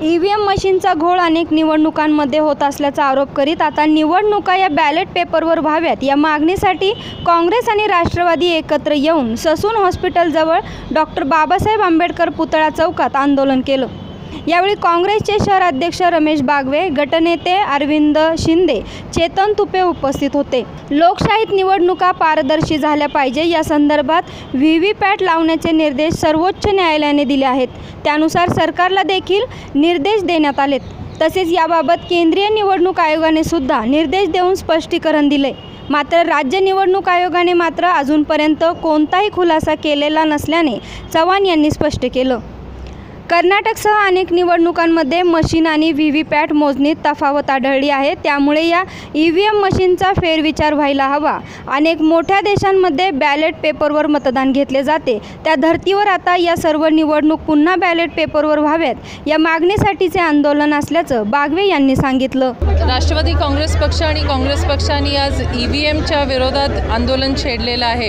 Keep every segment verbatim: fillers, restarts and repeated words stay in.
E V M मशीनचा घोळ अनेक निवडणुकांमध्ये होत असल्याचा आरोप करीत आता निवडणुका या बॅलेट पेपरवर व्हाव्यात या मागणीसाठी काँग्रेस आणि राष्ट्रवादी एकत्र येऊन ससून हॉस्पिटलजवळ डॉक्टर बाबासाहेब आंबेडकर पुतळा चौकात आंदोलन केलं। यावेळी काँग्रेसचे शहराध्यक्ष रमेश बागवे, गटनेते अरविंद शिंदे, चेतन तुपे उपस्थित होते। लोकशाहीत निवडणुका पारदर्शी झाल्या पाहिजे या संदर्भात व्ही व्ही पॅट लावण्याचे निर्देश सर्वोच्च न्यायालयाने दिले आहेत। त्यानुसार सरकारला देखील निर्देश देण्यात आलेत। तसेच याबाबत केंद्रीय निवडणूक आयोगाने सुद्धा निर्देश देऊन स्पष्टीकरण दिले। मात्र राज्य निवडणूक आयोगाने मात्र अजूनपर्यंत कोणताही खुलासा केलेला नसल्याने चव्हाण यांनी स्पष्ट केलं। कर्नाटकसह अनेक निवडणुकांमध्ये मशीन आणि व्ही व्ही पॅट मोजणीत तफावत आढळली आहे। त्यामुळे या ई व्ही एम मशीनचा फेरविचार व्हायला हवा। अनेक मोठ्या देशांमध्ये बॅलेट पेपरवर मतदान घेतले जाते, त्या धर्तीवर आता या सर्व निवडणूक पुन्हा बॅलेट पेपरवर व्हाव्यात या मागणीसाठीचे आंदोलन असल्याचं बागवे यांनी सांगितलं। राष्ट्रवादी काँग्रेस पक्ष आणि काँग्रेस पक्षाने आज ई व्ही एमच्या विरोधात आंदोलन छेडलेलं आहे।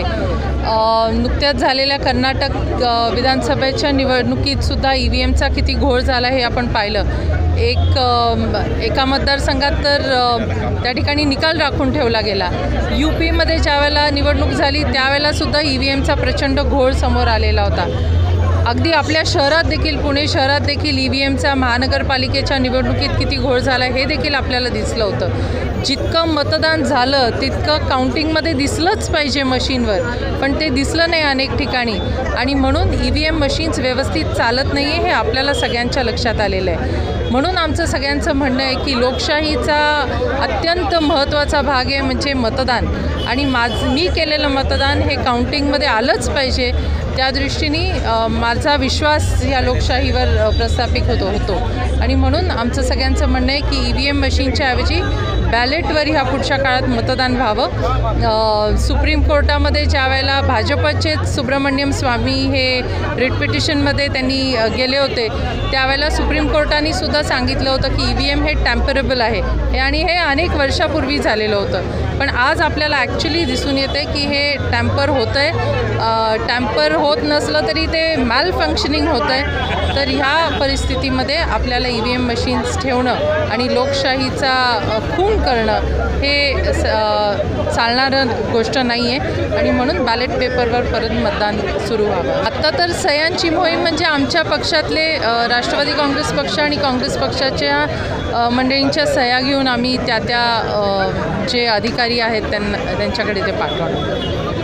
नुकत्याच झालेल्या कर्नाटक विधानसभेच्या निवडणुकीत सुद्धा ई व्ही एमचा किती घोळ झाला हे आपण पाहिलं। एक एका मतदारसंघात तर त्या ठिकाणी निकाल राखून ठेवला गेला। यू पीमध्ये ज्यावेळेला निवडणूक झाली त्यावेळेलासुद्धा ई व्ही एमचा प्रचंड घोळ समोर आलेला होता। अगदी आपल्या शहरात देखील, पुणे शहरात देखील ई व्ही एमचा महानगरपालिकेच्या निवडणुकीत किती घोळ झाला हे देखील आपल्याला दिसलं होतं। जितकं मतदान झालं तितकं काउंटिंगमध्ये दिसलंच पाहिजे मशीनवर, पण ते दिसलं नाही अनेक ठिकाणी आणि म्हणून ई व्ही एम मशीन्स व्यवस्थित चालत नाही आहे हे आपल्याला सगळ्यांच्या लक्षात आलेलं आहे। म्हणून आमचं सगळ्यांचं म्हणणं आहे की लोकशाहीचा अत्यंत महत्त्वाचा भाग आहे म्हणजे मतदान, आणि माझ मी केलेलं मतदान हे काउंटिंगमध्ये आलंच पाहिजे। त्या दृष्टीने माझा विश्वास या लोकशाहीवर प्रस्थापित होतो होतो आणि म्हणून आमचं सगळ्यांचं म्हणणं आहे की ई व्ही एम मशीनच्या ऐवजी बॅलेटवर ह्या पुढच्या काळात मतदान व्हावं। सुप्रीम कोर्टामध्ये ज्या वेळेला भाजपचेच सुब्रमण्यम स्वामी हे रिट पिटिशनमध्ये त्यांनी गेले होते त्यावेळेला सुप्रीम कोर्टाने सुद्धा सांगितलं होतं की ई व्ही एम हे टॅम्परेबल आहे हे, आणि हे अनेक वर्षापूर्वी झालेलं होतं। पण आज आपल्याला ॲक्च्युली दिसून येते की हे टॅम्पर होतं आहे। टॅम्पर होत नसलं तरी ते मॅल फंक्शनिंग होतं आहे। तर ह्या परिस्थितीमध्ये आपल्याला ई व्ही एम मशीन्स ठेवणं आणि लोकशाहीचा खून करणं हे चालणारं गोष्ट नाही आहे, आणि म्हणून बॅलेट पेपरवर परत मतदान सुरू व्हावं। आत्ता तर सह्यांची मोहीम म्हणजे आमच्या पक्षातले राष्ट्रवादी काँग्रेस पक्ष आणि काँग्रेस पक्षाच्या मंडळींच्या सह्या घेऊन आम्ही त्या त्या जे अधिकारी आहेत त्यांना त्यांच्याकडे ते पाठवणार।